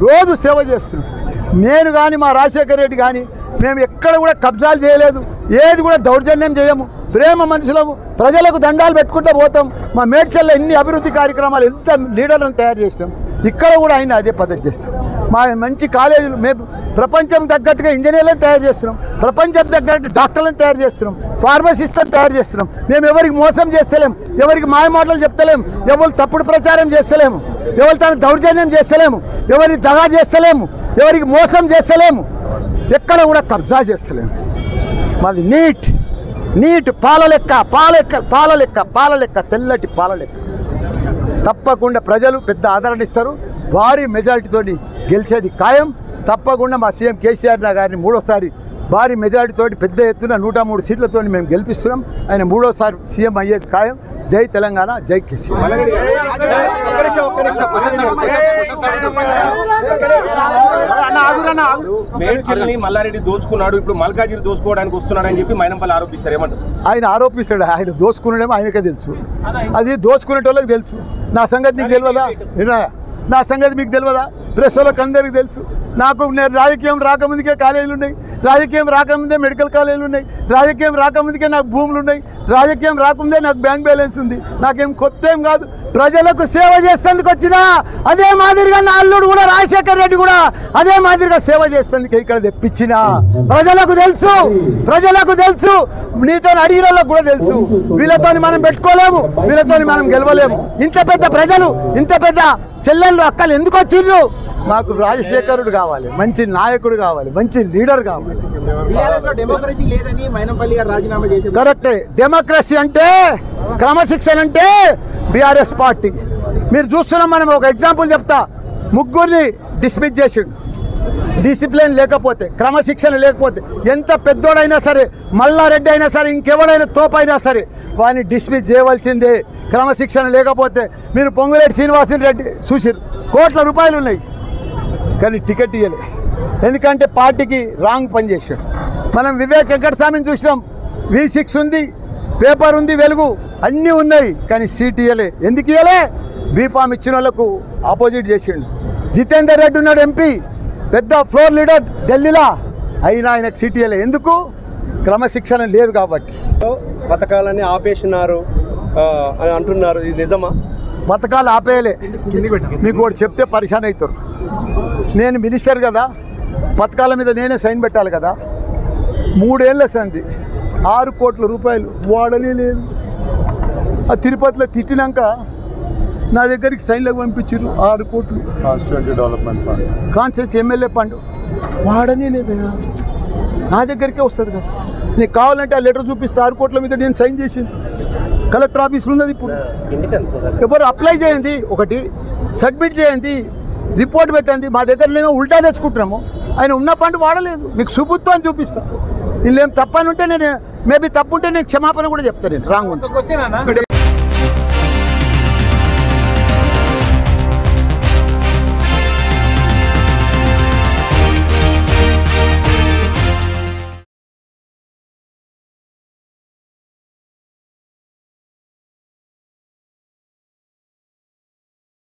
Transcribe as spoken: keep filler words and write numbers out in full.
రోజు సేవ చేస్తున్నాం. నేను కానీ మా రాజశేఖర రెడ్డి కానీ మేము ఎక్కడ కూడా కబ్జాలు చేయలేదు, ఏది కూడా దౌర్జన్యం చేయము, ప్రేమ మనుషులము, ప్రజలకు దండాలు పెట్టుకుంటూ పోతాం. మా మేడ్చల్లో ఎన్ని అభివృద్ధి కార్యక్రమాలు, ఎంత లీడర్లను తయారు చేస్తాం. ఇక్కడ కూడా ఆయన అదే పద్ధతి చేస్తాం. మా మంచి కాలేజీలు మేము ప్రపంచం తగ్గట్టుగా ఇంజనీర్లను తయారు చేస్తున్నాం, ప్రపంచం తగ్గట్టు డాక్టర్లను తయారు చేస్తున్నాం, ఫార్మసిస్టులను తయారు చేస్తున్నాం. మేము ఎవరికి మోసం చేస్తలేం, ఎవరికి మాయ మాటలు చెప్తలేము, ఎవరు తప్పుడు ప్రచారం చేస్తలేము, ఎవరు తన దౌర్జన్యం చేస్తలేము, ఎవరికి దగా చేస్తలేము, ఎవరికి మోసం చేస్తలేము, ఎక్కడ కూడా కబ్జా చేస్తలేము. మాది నీట్ నీట్ పాల లెక్క పాల లెక్క పాల లెక్క పాల లెక్క తెల్లటి పాల లెక్క. తప్పకుండా ప్రజలు పెద్ద ఆదరణ ఇస్తారు, భారీ మెజారిటీతో గెలిచేది ఖాయం. తప్పకుండా మా సీఎం కేసీఆర్ గారిని మూడోసారి భారీ మెజారిటీతో పెద్ద ఎత్తున నూట మూడు సీట్లతో మేము గెలిపిస్తున్నాం. ఆయన మూడోసారి సీఎం అయ్యేది ఖాయం. జై తెలంగాణ, జై కేసీఆర్. మేడ్చల్ని మల్లారెడ్డి దోచుకున్నాడు, ఇప్పుడు మల్కాజిరి దోచుకోవడానికి వస్తున్నాడు అని చెప్పి మైనంపల్లి ఆరోపించారు. ఏమంటారు? ఆయన ఆరోపిస్తాడు, ఆయన దోచుకునేమో ఆయనకే తెలుసు, అది దోచుకునేటోళ్ళకి తెలుసు. నా సంగతి నీకు తెలియదా? నా సంగతి మీకు తెలియదా? ప్రెస్ వాళ్ళకి అందరికీ తెలుసు. నాకు నేను రాజకీయం రాకముందుకే కాలేజీలు ఉన్నాయి, రాజకీయం రాకముందే మెడికల్ కాలేజీలు ఉన్నాయి, రాజకీయం రాకముందుకే నాకు భూములు ఉన్నాయి, రాజకీయం రాకముందే నాకు బ్యాంక్ బ్యాలెన్స్ ఉంది. నాకేం కొత్త ఏం కాదు, ప్రజలకు సేవ చేసేందుకు వచ్చినా అదే మాదిరిగా నా అల్లుడు కూడా రాజశేఖర్ రెడ్డి కూడా అదే మాదిరిగా సేవ చేసేందుకు ఇక్కడ తెప్పించిన. ప్రజలకు తెలుసు, ప్రజలకు తెలుసు, నీతో అడిగిన వాళ్ళకు కూడా తెలుసు. వీళ్ళతో మనం పెట్టుకోలేము, వీళ్ళతో మనం గెలవలేము. ఇంత పెద్ద ప్రజలు, ఇంత పెద్ద చెల్లెళ్ళు అక్కలు ఎందుకు వచ్చిండ్రు? మాకు రాజశేఖరుడు కావాలి, మంచి నాయకుడు కావాలి, మంచి లీడర్ కావాలి. డెమోక్రసీ లేదని మైనంపల్లి గారు రాజీనామా చేశారు. కరెక్టే. డెమోక్రసీ అంటే, క్రమశిక్షణ అంటే బీఆర్ఎస్ పార్టీ. మీరు చూస్తున్నాం, మనం ఒక ఎగ్జాంపుల్ చెప్తా. ముగ్గురిని డిస్మిస్ చేసిండు. డిసిప్లిన్ లేకపోతే, క్రమశిక్షణ లేకపోతే, ఎంత పెద్దోడైనా సరే, మల్లారెడ్డి అయినా సరే, ఇంకెవడైనా తోపైనా సరే వాడిని డిస్మిస్ చేయవలసిందే. క్రమశిక్షణ లేకపోతే. మీరు పొంగులేటి శ్రీనివాసన్ రెడ్డి చూసిరు, కోట్ల రూపాయలు ఉన్నాయి కానీ టికెట్ ఇవ్వలే, ఎందుకంటే పార్టీకి రాంగ్ పని చేశాడు. మనం వివేక్ వెంకటస్వామిని చూసినాం, వి సిక్స్ ఉంది, పేపర్ ఉంది, వెలుగు అన్నీ ఉన్నాయి కానీ సీట్ ఇవ్వలే. ఎందుకు ఇవ్వలే? బీఫామ్ ఇచ్చిన వాళ్ళకు ఆపోజిట్ చేసిండు. జితేందర్ రెడ్డి ఉన్నాడు ఎంపీ, పెద్ద ఫ్లోర్ లీడర్ ఢిల్లీలో, అయినా ఆయనకు సీట్ ఇవ్వలే. ఎందుకు? క్రమశిక్షణ లేదు కాబట్టి. పథకాలన్నీ ఆపేసినారు అని అంటున్నారు, ఇది నిజమా? పథకాలు ఆపేయలే. మీకు ఒకటి చెప్తే పరిశాన్ అవుతారు. నేను మినిస్టర్ కదా, పథకాల మీద నేనే సైన్ పెట్టాలి కదా. మూడేళ్ళ సంది ఆరు కోట్ల రూపాయలు వాడలే లేదు. ఆ తిరుపతిలో తిట్టినాక నా దగ్గరికి సైన్లకు పంపించారు ఆరు కోట్లు. Constituency development fund, constituency MLA fund వాడనే లేదు. నా దగ్గరికే వస్తుంది కదా. నీకు కావాలంటే ఆ లెటర్ చూపిస్తే ఆరు కోట్ల మీద నేను సైన్ చేసింది. కలెక్టర్ ఆఫీసులో ఉన్నది. ఇప్పుడు ఎవరు అప్లై చేయండి, ఒకటి సబ్మిట్ చేయండి, రిపోర్ట్ పెట్టండి. మా దగ్గర మేము ఉల్టా తెచ్చుకుంటున్నాము, ఆయన ఉన్న ఫండ్ వాడలేదు. మీకు సుబుత్తు అని చూపిస్తాను. వీళ్ళు ఏం తప్పని ఉంటే నేను, మేబీ తప్పు ఉంటే నేను క్షమాపణ కూడా చెప్తాను. నేను రాంగ్ ఉంటే.